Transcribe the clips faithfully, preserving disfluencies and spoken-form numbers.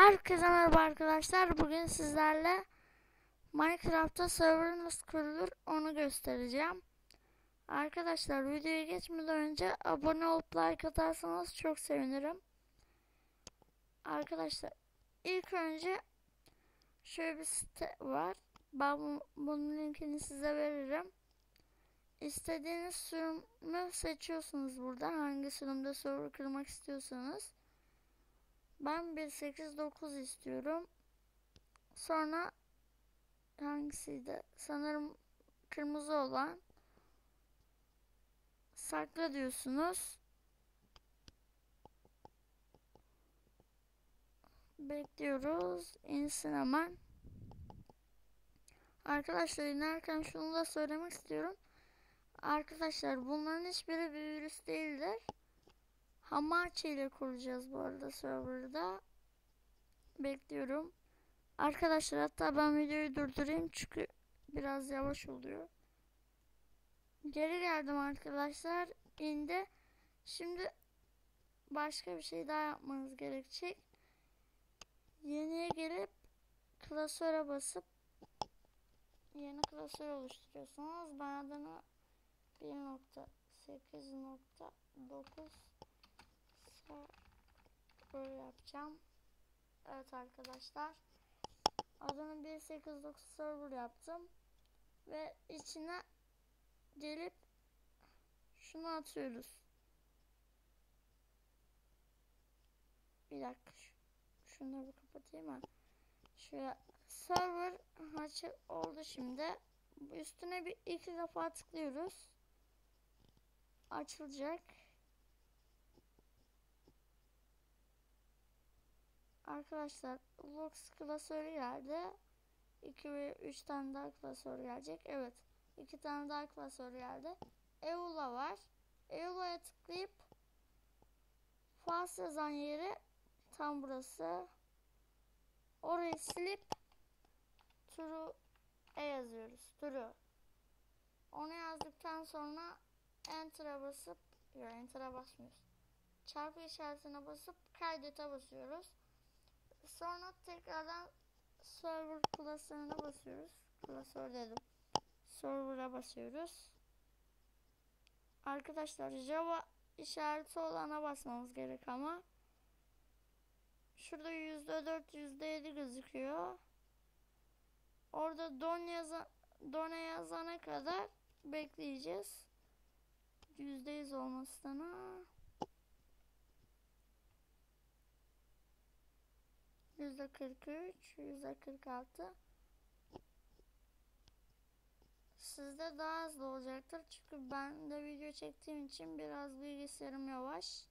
Herkese merhaba arkadaşlar. Bugün sizlerle Minecraft'ta server nasıl kurulur onu göstereceğim. Arkadaşlar videoya geçmeden önce abone olup like atarsanız çok sevinirim. Arkadaşlar ilk önce şöyle bir site var. Ben bu, bunun linkini size veririm. İstediğiniz sürümü seçiyorsunuz burada. Hangi sürümde server kurmak istiyorsanız. Ben bir nokta sekiz nokta dokuz istiyorum. Sonra hangisiydi? Sanırım kırmızı olan. Sakla diyorsunuz. Bekliyoruz. İnsin hemen. Arkadaşlar inerken şunu da söylemek istiyorum. Arkadaşlar bunların hiçbiri bir virüs değildir. Hamachi ile kuracağız bu arada serverda. Bekliyorum. Arkadaşlar hatta ben videoyu durdurayım çünkü biraz yavaş oluyor. Geri geldim arkadaşlar. İndi. Şimdi başka bir şey daha yapmanız gerekecek. Yeniye gelip klasöre basıp yeni klasör oluşturuyorsunuz. Ben adını bir nokta sekiz nokta dokuz böyle yapacağım. Evet arkadaşlar. Adını bir nokta sekiz nokta dokuz server yaptım. Ve içine gelip şunu atıyoruz. Bir dakika. Şunları bir kapatayım ben. Şöyle server açık oldu şimdi. Üstüne bir iki defa tıklıyoruz. Açılacak. Arkadaşlar Lux klasörü geldi. iki ve üç tane daha klasör gelecek. Evet. iki tane daha klasör geldi. Eula var. Eula'ya tıklayıp Fast yazan yeri tam burası. Orayı silip True e yazıyoruz. True. Onu yazdıktan sonra Enter'a basıp yok Enter'a basmıyoruz. Çarpı işaretine basıp kaydete basıyoruz. Sonra tekrardan server klasörüne basıyoruz. Klasör dedim. Server'a basıyoruz. Arkadaşlar Java işareti olana basmamız gerek ama şurada yüzde dört yüzde yedi gözüküyor. Orada don yazan done yazana kadar bekleyeceğiz. yüzde yüz olmasına yüzde kırk üç, yüzde kırk altı. Sizde daha hızlı olacaktır. Çünkü ben de video çektiğim için biraz bilgisayarım yavaş.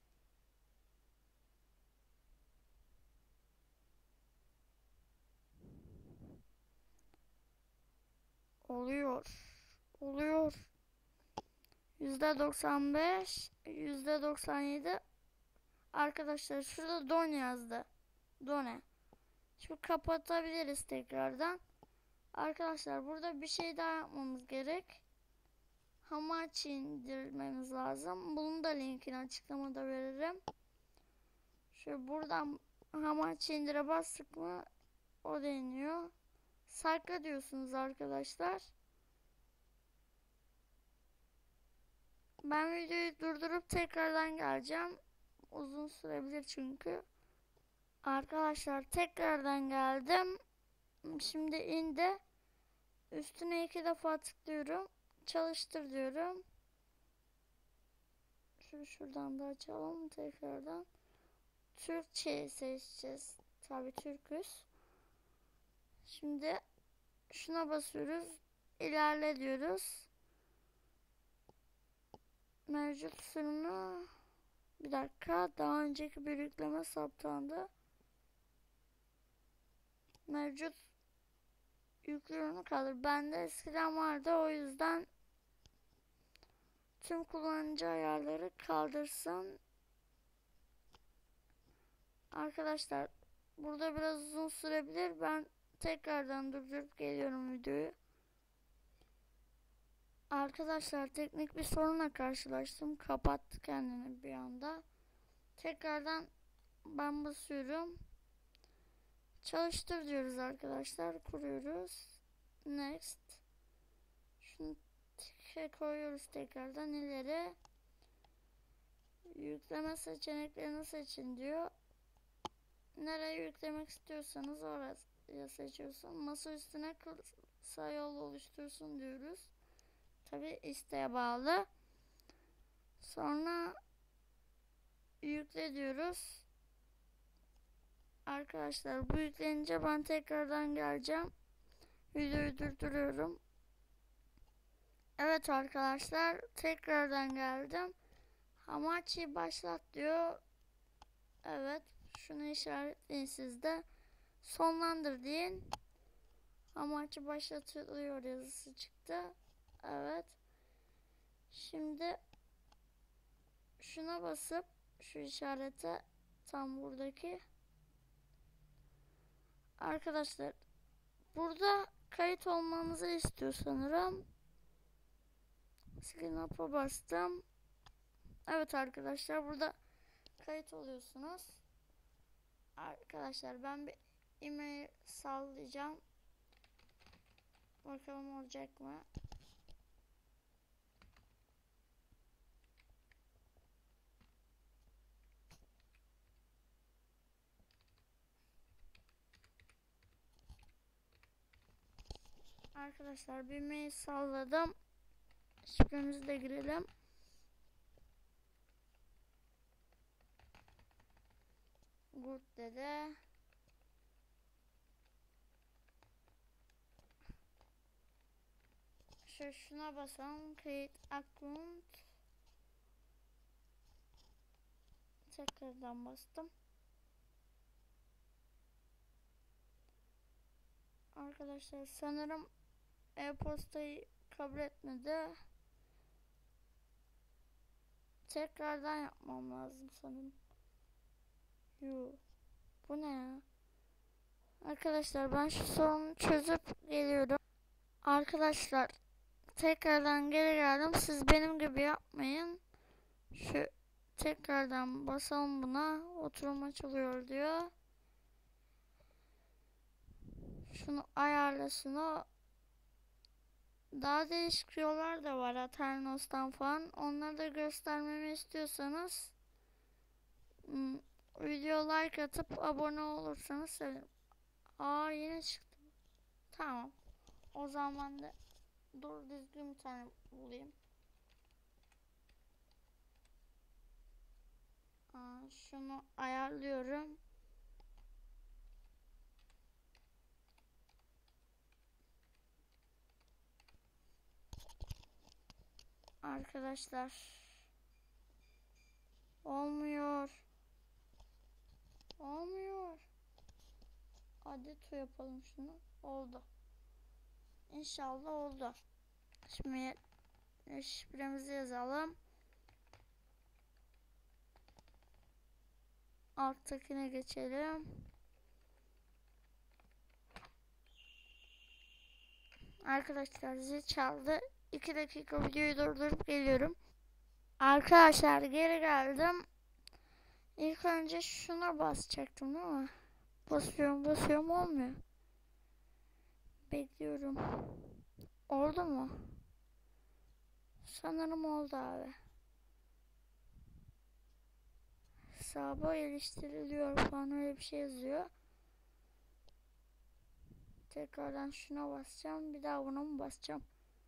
Oluyor. Oluyor. yüzde doksan beş, yüzde doksan yedi. Arkadaşlar şurada don yazdı. Done. Şimdi kapatabiliriz tekrardan. Arkadaşlar burada bir şey daha yapmamız gerek. Hamachi indirmemiz lazım. Bunun da linkini açıklamada veririm. Şöyle buradan Hamachi indire bastık mı o da iniyor. Sakla diyorsunuz arkadaşlar. Ben videoyu durdurup tekrardan geleceğim. Uzun sürebilir çünkü. Arkadaşlar tekrardan geldim. Şimdi indi. Üstüne iki defa tıklıyorum. Çalıştır diyorum. Şunu şuradan da açalım tekrardan. Türkçe seçeceğiz. Tabi Türküz. Şimdi şuna basıyoruz. İlerle diyoruz. Mevcut sürümü bir dakika. Daha önceki bir yükleme saptandı. Mevcut yüklüyorum kalır. Bende eskiden vardı. O yüzden tüm kullanıcı ayarları kaldırsın. Arkadaşlar burada biraz uzun sürebilir. Ben tekrardan durdurup geliyorum videoyu. Arkadaşlar teknik bir sorunla karşılaştım. Kapattı kendini bir anda. Tekrardan ben basıyorum. Çalıştır diyoruz arkadaşlar. Kuruyoruz. Next. Şunu tike koyuyoruz tekrardan ileri. Yükleme seçeneklerini seçin diyor. Nereye yüklemek istiyorsanız oraya seçiyorsun. Masa üstüne kısa yol oluştursun diyoruz. Tabi isteğe bağlı. Sonra yükle diyoruz. Arkadaşlar bu yüklenince ben tekrardan geleceğim. Videoyu durduruyorum. Evet arkadaşlar tekrardan geldim. Hamachi'yi başlat diyor. Evet şunu işaretleyin siz de. Sonlandır deyin. Hamachi başlatılıyor yazısı çıktı. Evet. Şimdi şuna basıp şu işarete tam buradaki. Arkadaşlar burada kayıt olmanızı istiyor sanırım. Sign up'a bastım. Evet arkadaşlar burada kayıt oluyorsunuz. Arkadaşlar ben bir e-mail sallayacağım. Bakalım olacak mı? Arkadaşlar bir mail salladım. Şifremizi de girelim. Good dedi. Şu şuna basalım. Create account. Tekrardan bastım. Arkadaşlar sanırım e-postayı kabul etmedi. Tekrardan yapmam lazım sanırım. Yoo. Bu ne ya? Arkadaşlar ben şu sorunu çözüp geliyorum. Arkadaşlar tekrardan geri geldim. Siz benim gibi yapmayın. Şu tekrardan basalım buna. Oturum açılıyor diyor. Şunu ayarlasın o. Daha değişik yollar da var Aternos'tan falan. Onları da göstermemi istiyorsanız hmm, video like atıp abone olursanız sevinirim. Aa yine çıktı. Tamam. O zaman da dur düzgün bir tane bulayım. Aa, şunu ayarlıyorum. Arkadaşlar olmuyor. Olmuyor. Hadi tu yapalım şunu. Oldu. İnşallah oldu. Şimdi şifremizi yazalım. Alttakine geçelim. Arkadaşlar zil çaldı. iki dakika videoyu durdurup geliyorum. Arkadaşlar geri geldim. İlk önce şuna basacaktım değil mi? Basıyorum basıyorum olmuyor. Bekliyorum. Oldu mu? Sanırım oldu abi. Hesaba geliştiriliyor falan öyle bir şey yazıyor. Tekrardan şuna basacağım. Bir daha buna mı basacağım?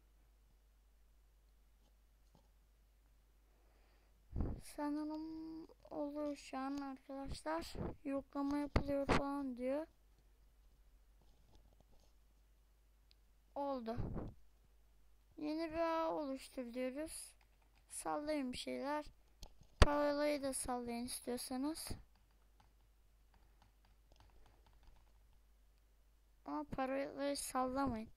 Sanırım oluyor şu an arkadaşlar. Yoklama yapılıyor falan diyor. Oldu. Yeni bir ağ oluştur diyoruz. Sallayın bir şeyler. Parolayı da sallayın istiyorsanız. Ama parolayı sallamayın.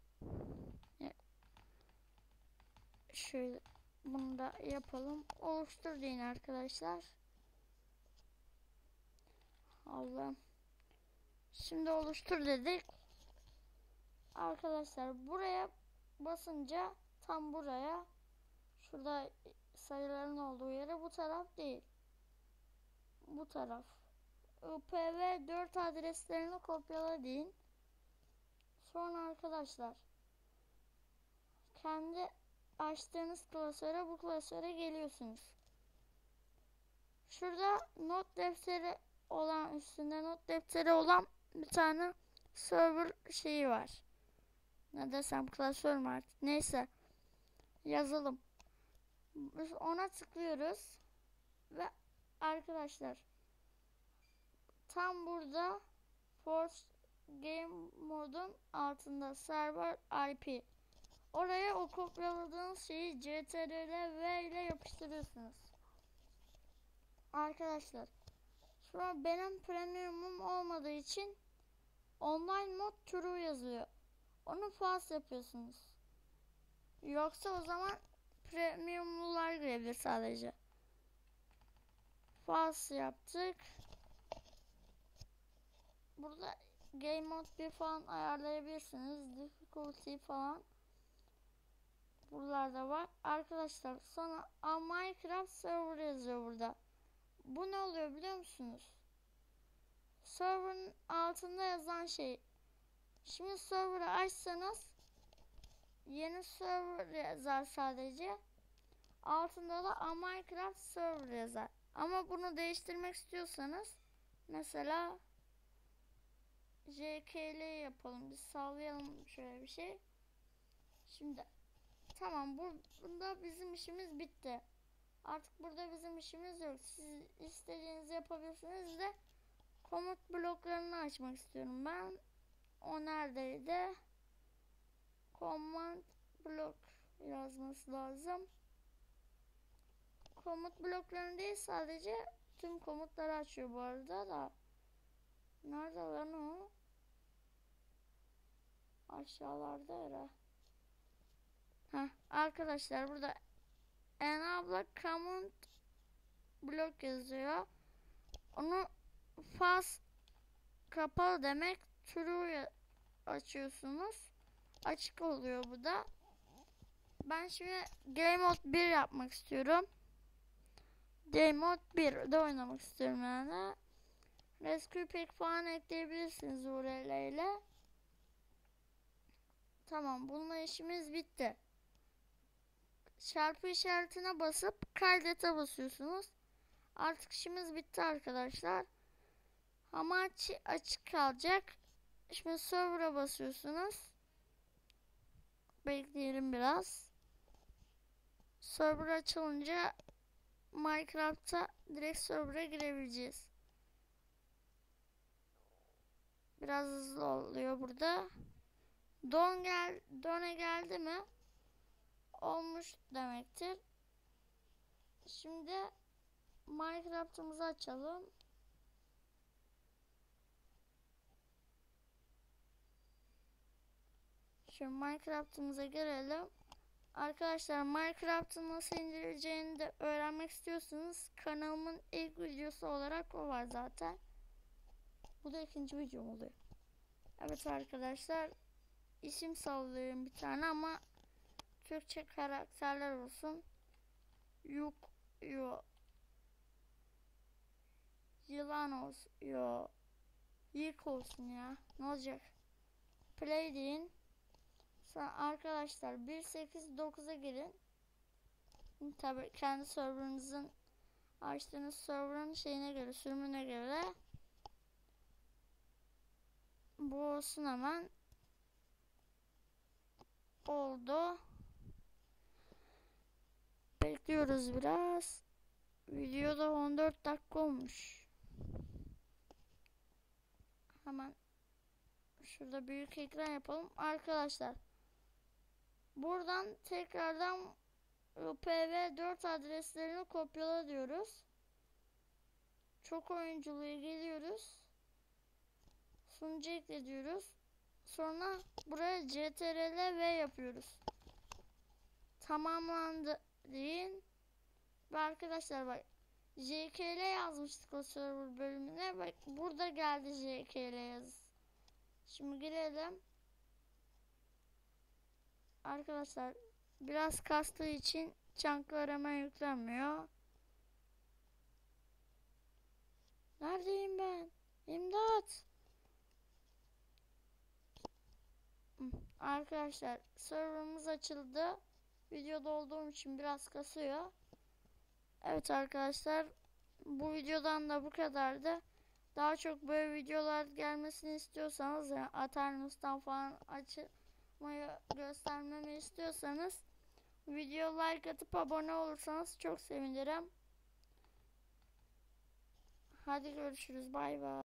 Şöyle bunu da yapalım. Oluştur deyin arkadaşlar. Allah'ım. Şimdi oluştur dedik. Arkadaşlar buraya basınca tam buraya, şurada sayıların olduğu yere, bu taraf değil. Bu taraf I P v dört adreslerini kopyala deyin. Sonra arkadaşlar kendi açtığınız klasöre bu klasöre geliyorsunuz. Şurada not defteri olan, üstünde not defteri olan bir tane server şeyi var. Ne desem, klasör mü artık, neyse, yazalım. Biz ona tıklıyoruz ve arkadaşlar tam burada Force Game modun altında server I P, oraya o kopyaladığınız şeyi C T R L ile yapıştırıyorsunuz. Arkadaşlar şu an benim premiumum olmadığı için online mod true yazıyor. Onu false yapıyorsunuz. Yoksa o zaman premiumlular girebilir sadece. False yaptık. Burada game mode bir falan ayarlayabilirsiniz. Difficulty falan buralarda var. Arkadaşlar sonra Minecraft server yazıyor burada. Bu ne oluyor biliyor musunuz? Server'ın altında yazan şey. Şimdi server'ı açsanız yeni server yazar sadece. Altında da Minecraft server yazar. Ama bunu değiştirmek istiyorsanız mesela J K L yapalım. Biz sallayalım şöyle bir şey. Şimdi tamam, burada bizim işimiz bitti. Artık burada bizim işimiz yok. Siz istediğinizi yapabilirsiniz de komut bloklarını açmak istiyorum ben. O neredeydi? Command blok yazması lazım. Komut bloklarını değil, sadece tüm komutları açıyor bu arada da. Nerede lan o? Aşağılarda ara. Heh, arkadaşlar burada enable command blok yazıyor. Onu fast kapalı demek, true açıyorsunuz. Açık oluyor bu da. Ben şimdi game mode bir yapmak istiyorum. Game mode birde oynamak istiyorum yani. Rescue pack falan ekleyebilirsiniz U R L ile. Tamam, bununla işimiz bitti. Çarpı işaretine basıp kaydete basıyorsunuz. Artık işimiz bitti arkadaşlar. Ama aç açık kalacak. Şimdi server'a basıyorsunuz. Bekleyelim biraz. Server açılınca Minecraft'a direkt server'a girebileceğiz. Biraz hızlı oluyor burada. Don gel, done geldi mi? Olmuş demektir. Şimdi Minecraft'ımızı açalım. Şimdi Minecraft'ımıza girelim. Arkadaşlar Minecraft'ı nasıl indireceğini de öğrenmek istiyorsanız kanalımın ilk videosu olarak o var zaten. Bu da ikinci videom oluyor. Evet arkadaşlar, isim sallıyorum bir tane ama Türkçe karakterler olsun. Yuk, yo. Yılan olsun, yo. Yık olsun ya. Ne olacak? Play deyin. Sonra arkadaşlar bir sekiz dokuza girin. Tabii kendi serverınızın açtığınız serverın şeyine göre, sürümüne göre. Bu olsun hemen. Oldu. Bekliyoruz biraz. Videoda on dört dakika olmuş. Hemen şurada büyük ekran yapalım. Arkadaşlar buradan tekrardan I P v dört adreslerini kopyala diyoruz. Çok oyunculuğa geliyoruz. Sunucu ekle diyoruz. Sonra buraya C T R L V yapıyoruz. Tamamlandı deyin. Ve arkadaşlar bak, J K L yazmıştık o server bölümüne. Bak burada geldi J K L yazısı. Şimdi girelim. Arkadaşlar biraz kastığı için çanklar hemen yüklenmiyor. Neredeyim ben? İmdat. Arkadaşlar serverımız açıldı. Videoda olduğum için biraz kasıyor. Evet arkadaşlar, bu videodan da bu kadardı. Daha çok böyle videolar gelmesini istiyorsanız, yani Aternus'tan falan açmayı göstermemi istiyorsanız video like atıp abone olursanız çok sevinirim. Hadi görüşürüz, bay bay.